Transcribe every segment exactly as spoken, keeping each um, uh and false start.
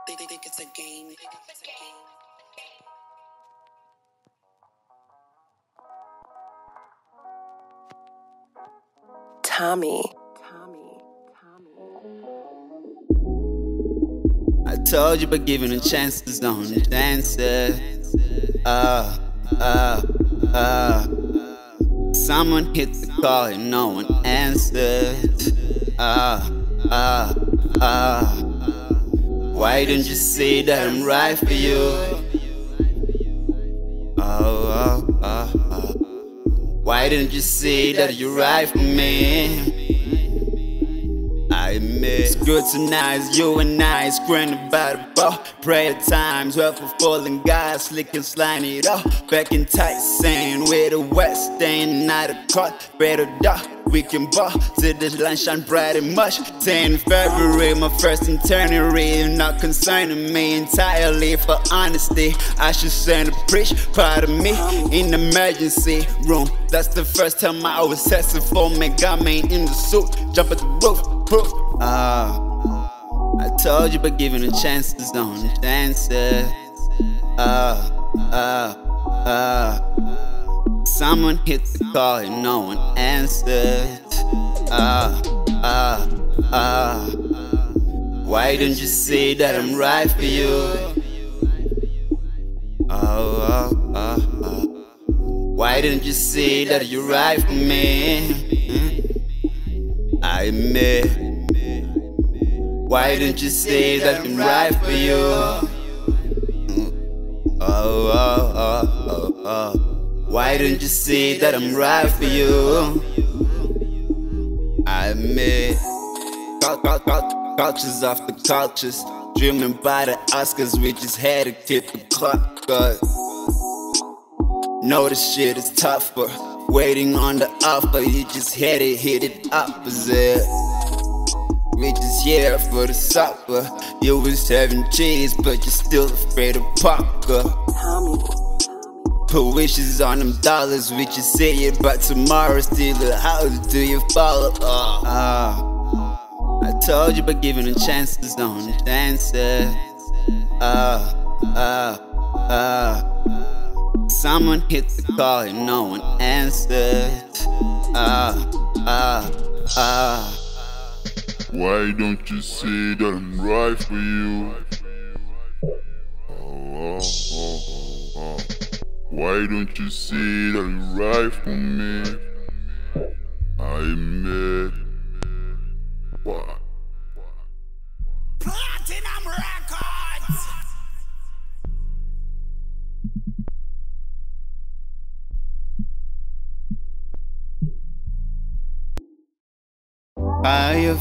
They think it's a game. Tommy. I told you, but giving a chance is the only answer. Uh, uh, uh. Someone hit the call and no one answered. Uh, uh, uh. Why didn't you say that I'm right for you? Oh, oh, oh, oh. Why didn't you say that you're right for me? I admit it's good tonight, it's you and I screaming about a ball. Prayer times, well for falling guys, slick and sliding it off. Back in tight, saying we're the West, staying out of court. Better dark, we can ball till the line shine bright and much. ten February, my first eternity, not concerning me entirely. For honesty, I should send a preach. Part of me in the emergency room. That's the first time I was testing for me. Got me in the suit, jump at the roof. Proof. Uh, I told you, but giving a chance is the only answer. Uh, uh, uh. Someone hit the call and no one answered. Uh, uh, uh. Why didn't you say that I'm right for you? Oh, oh, oh, oh. Why didn't you say that you're right for me? I admit. Why didn't you say that I'm right for you? Oh, oh, oh, oh, oh. Why didn't you say that I'm right for you? I admit. Cultures off the cultures, dreaming by the Oscars, we just had to keep the clock up. Know this shit is tougher. Waiting on the offer, you just had to hit it opposite. We just here for the supper. You was having cheese, but you're still afraid of Parker. Put wishes on them dollars, we just say it, but tomorrow still a house. Do you follow? Uh, uh, I told you, but giving a chance is the only answer. Uh, uh, uh. Someone hit the call and no one answered. Ah, ah, ah. Why don't you say that I'm right for you? Oh, oh, oh, oh. Why don't you say that I'm right for me? I admit. What? Platinum Records! I have,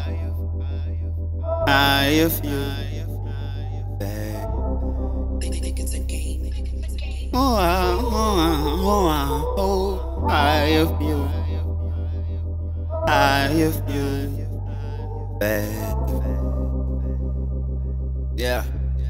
I have you back. They think it's a game. Oh, I, oh, I, oh, I, oh, I have you, I have you back. Yeah.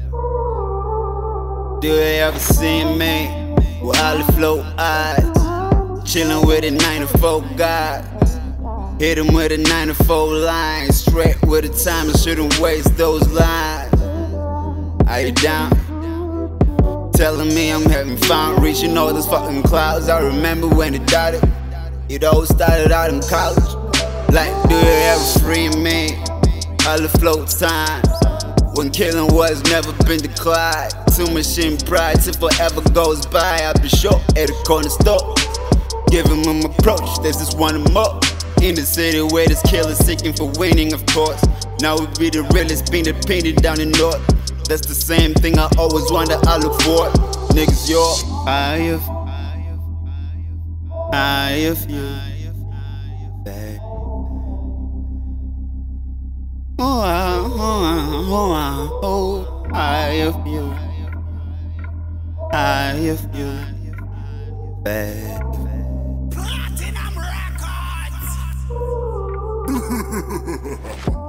Do you ever see me with olive flow eyes, chillin' with a nine to four guy? Hit him with a nine to four line, straight with a time and shouldn't waste those lines. Are you down? Telling me I'm having fun, reaching all those fucking clouds. I remember when it started, it all started out in college. Like, do you ever free me? All the flow times, when killing was never been declined. Too much in pride till forever goes by. I'll be sure at the corner store, giving them approach, there's just one more. In the city where this killer's seeking for winning, of course. Now we be the realest, being dependent down in north. That's the same thing I always wonder, I look for. Niggas, you're I have, I have you back. Oh, I, oh, I, oh, I, oh, I have you, I have you back. Platinum Records!